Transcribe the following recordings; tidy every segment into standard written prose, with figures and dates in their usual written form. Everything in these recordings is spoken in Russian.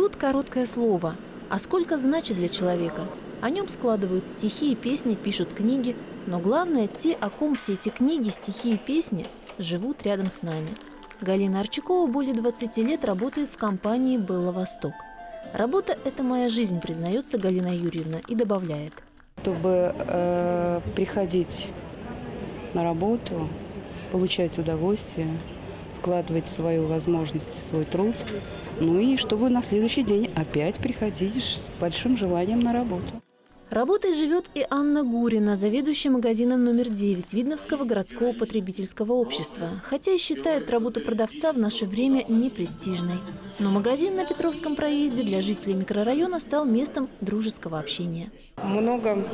Труд – короткое слово. А сколько значит для человека? О нем складывают стихи и песни, пишут книги. Но главное, те, о ком все эти книги, стихи и песни, живут рядом с нами. Галина Арчакова более 20 лет работает в компании «Белла Восток». Работа – это моя жизнь, признается Галина Юрьевна, и добавляет. Чтобы приходить на работу, получать удовольствие, вкладывать свою возможность, свой труд, ну и чтобы на следующий день опять приходить с большим желанием на работу. Работой живет и Анна Гурина, заведующая магазином номер 9 Видновского городского потребительского общества, хотя и считает работу продавца в наше время непрестижной. Но магазин на Петровском проезде для жителей микрорайона стал местом дружеского общения. Много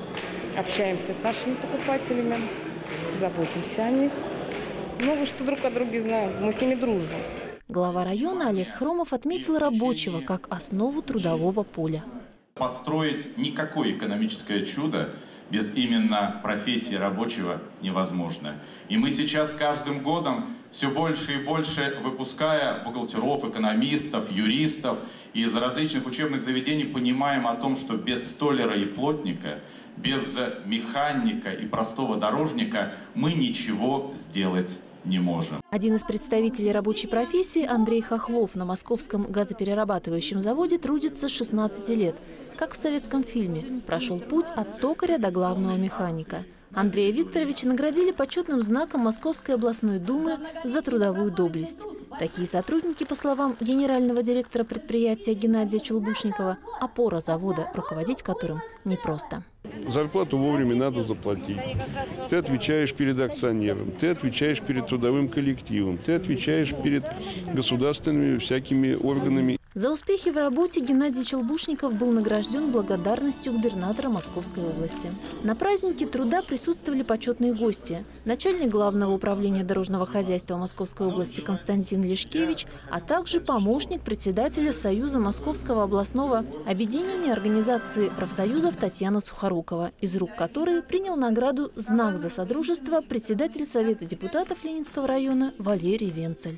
общаемся с нашими покупателями, заботимся о них. Много что друг о друге знаем, мы с ними дружим. Глава района Олег Хромов отметил рабочего как основу трудового поля. Построить никакое экономическое чудо без именно профессии рабочего невозможно. И мы сейчас каждым годом все больше и больше, выпуская бухгалтеров, экономистов, юристов из различных учебных заведений, понимаем о том, что без столяра и плотника, без механика и простого дорожника мы ничего сделать не можем. Один из представителей рабочей профессии, Андрей Хохлов, на московском газоперерабатывающем заводе трудится с 16 лет. Как в советском фильме, прошел путь от токаря до главного механика. Андрея Викторовича наградили почетным знаком Московской областной думы за трудовую доблесть. Такие сотрудники, по словам генерального директора предприятия Геннадия Челбушникова, опора завода, руководить которым непросто. Зарплату вовремя надо заплатить. Ты отвечаешь перед акционером, ты отвечаешь перед трудовым коллективом, ты отвечаешь перед государственными всякими органами. За успехи в работе Геннадий Челбушников был награжден благодарностью губернатора Московской области. На празднике труда присутствовали почетные гости. Начальник Главного управления дорожного хозяйства Московской области Константин Лешкевич, а также помощник председателя Союза Московского областного объединения организации профсоюзов Татьяна Сухорукова, из рук которой принял награду «Знак за содружество» председатель Совета депутатов Ленинского района Валерий Венцель.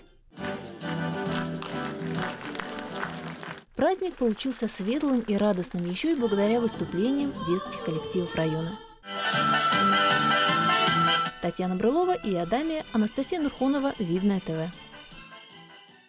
Праздник получился светлым и радостным еще и благодаря выступлениям детских коллективов района. Татьяна Брылова и Адамия, Анастасия Нурхонова, Видное ТВ.